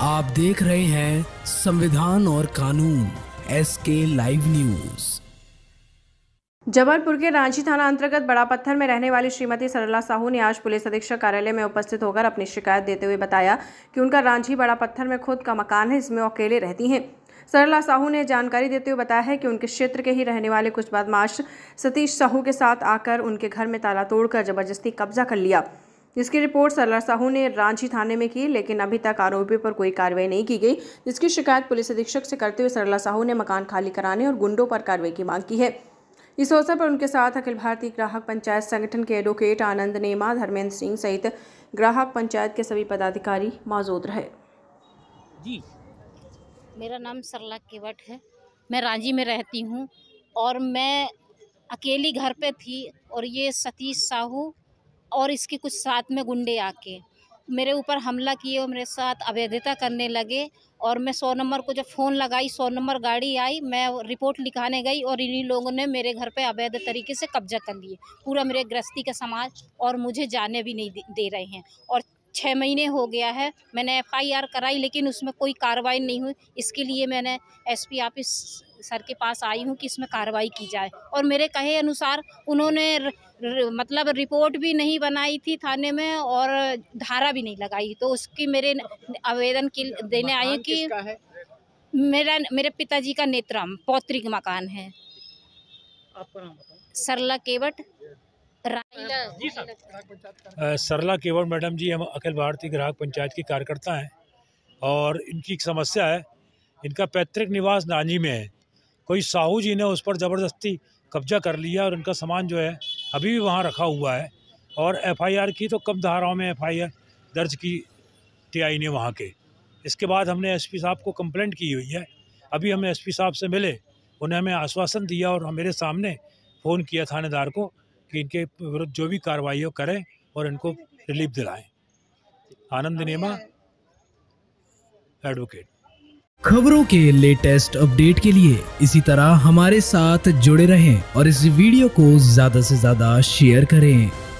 आप देख रहे हैं संविधान और कानून SK लाइव न्यूज। जबलपुर के रांची थाना अंतर्गत बड़ा पत्थर में रहने वाली श्रीमती सरला साहू ने आज पुलिस अधीक्षक कार्यालय में उपस्थित होकर अपनी शिकायत देते हुए बताया कि उनका रांची बड़ा पत्थर में खुद का मकान है, इसमें अकेले रहती हैं। सरला साहू ने जानकारी देते हुए बताया है कि उनके क्षेत्र के ही रहने वाले कुछ बदमाश सतीश साहू के साथ आकर उनके घर में ताला तोड़कर जबरदस्ती कब्जा कर लिया, जिसकी रिपोर्ट सरला साहू ने रांची थाने में की, लेकिन अभी तक आरोपी पर कोई कार्रवाई नहीं की गई, जिसकी शिकायत पुलिस अधीक्षक से करते हुए सरला साहू ने मकान खाली कराने और गुंडों पर कार्रवाई की मांग की है। इस अवसर पर उनके साथ अखिल भारतीय ग्राहक पंचायत संगठन के एडवोकेट आनंद नेमा, धर्मेंद्र सिंह सहित ग्राहक पंचायत के सभी पदाधिकारी मौजूद रहे। जी, मेरा नाम सरला केवट है। मैं रांची में रहती हूँ और मैं अकेली घर पे थी और ये सतीश साहू और इसके कुछ साथ में गुंडे आके मेरे ऊपर हमला किए और मेरे साथ अवैधता करने लगे। और मैं 100 नंबर को जब फ़ोन लगाई, 100 नंबर गाड़ी आई, मैं रिपोर्ट लिखाने गई और इन्हीं लोगों ने मेरे घर पे अवैध तरीके से कब्जा कर लिए, पूरा मेरे गृहस्थी का समाज, और मुझे जाने भी नहीं दे रहे हैं। और 6 महीने हो गया है, मैंने FIR कराई लेकिन उसमें कोई कार्रवाई नहीं हुई। इसके लिए मैंने SP ऑफिस सर के पास आई हूँ कि इसमें कार्रवाई की जाए। और मेरे कहे अनुसार उन्होंने मतलब रिपोर्ट भी नहीं बनाई थी थाने में और धारा भी नहीं लगाई, तो उसकी मेरे आवेदन के देने आई कि मेरे पिताजी का नेत्रम पौत्रिक मकान है। आपका नाम बताओ। सरला केवट। जी सर। सरला केवट मैडम जी, हम अखिल भारतीय ग्राहक पंचायत की कार्यकर्ता हैं और इनकी एक समस्या है। इनका पैतृक निवास रांची में है, कोई साहू जी ने उस पर ज़बरदस्ती कब्जा कर लिया और उनका सामान जो है अभी भी वहाँ रखा हुआ है। और FIR की तो कम धाराओं में FIR दर्ज की TI ने वहाँ के। इसके बाद हमने SP साहब को कंप्लेंट की हुई है। अभी हम SP साहब से मिले, उन्हें हमें आश्वासन दिया और मेरे सामने फ़ोन किया थानेदार को कि इनके विरुद्ध जो भी कार्रवाई हो करें और इनको रिलीफ दिलाएं। आनंद नेमा, एडवोकेट। खबरों के लेटेस्ट अपडेट के लिए इसी तरह हमारे साथ जुड़े रहें और इस वीडियो को ज्यादा से ज्यादा शेयर करें।